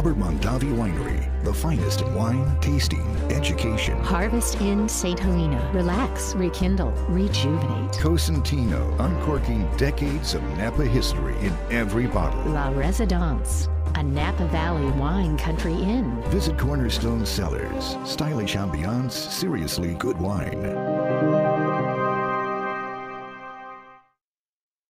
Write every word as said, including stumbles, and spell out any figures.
Robert Mondavi Winery, the finest in wine, tasting, education. Harvest Inn Saint Helena. Relax, rekindle, rejuvenate. Cosentino, uncorking decades of Napa history in every bottle. La Residence, a Napa Valley wine country inn. Visit Cornerstone Cellars. Stylish ambiance, seriously good wine.